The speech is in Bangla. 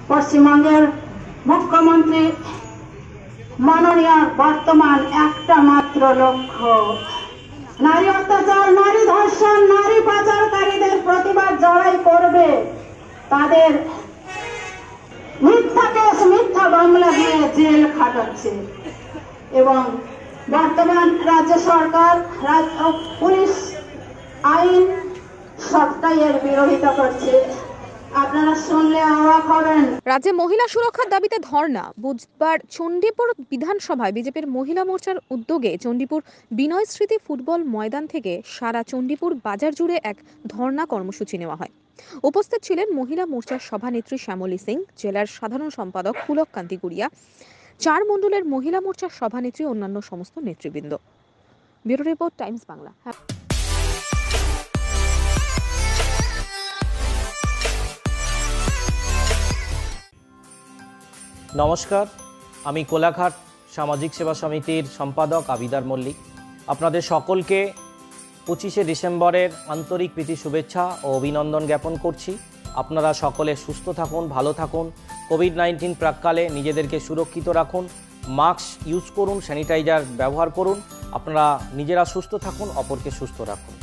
পশ্চিমবঙ্গের মুখ্যমন্ত্রী মাননীয় বর্তমান একটা মাত্র লক্ষ্য, নারী অত্যাচার, নারী ধর্ষণ, নারী পাচারকারীদের প্রতিবাদ যারাই করবে তাদের মিথ্যা কেস, মিথ্যা মামলা দিয়ে জেল খাটাচ্ছে। এবং বর্তমান রাজ্য সরকার, পুলিশ আইন সবটাই এর বিরোধিতা করছে। আপনারা শুনলে অবাক হবেন। রাজ্যে মহিলা সুরক্ষার দাবিতে ধর্ণা। বুধবার চণ্ডীপুর বিধানসভায় বিজেপির মহিলা মোর্চার উদ্যোগে চণ্ডীপুর বিনয় স্মৃতি ফুটবল ময়দান থেকে সারা চণ্ডীপুর বাজার জুড়ে এক ধর্ণা কর্মসূচি নেওয়া হয়। উপস্থিত ছিলেন মহিলা মোর্চার সভানেত্রী শ্যামলী সিং, জেলার সাধারণ সম্পাদক পুলক কান্তি গুড়িয়া, 4 মণ্ডলের মহিলা মোর্চার সভানেত্রী, অন্যান্য সমস্ত নেতৃবৃন্দ। Bureau report, Times Bangla. নমস্কার, আমি কোলাঘাট সামাজিক সেবা সমিতির সম্পাদক আবিদার মল্লিক। আপনাদের সকলকে 25শে ডিসেম্বরের আন্তরিক প্রীতি শুভেচ্ছা ও অভিনন্দন জ্ঞাপন করছি। আপনারা সকলে সুস্থ থাকুন, ভালো থাকুন। কোভিড-19 প্রাককালে নিজেদেরকে সুরক্ষিত রাখুন, মাস্ক ইউজ করুন, স্যানিটাইজার ব্যবহার করুন। আপনারা নিজেরা সুস্থ থাকুন, অপরকে সুস্থ রাখুন।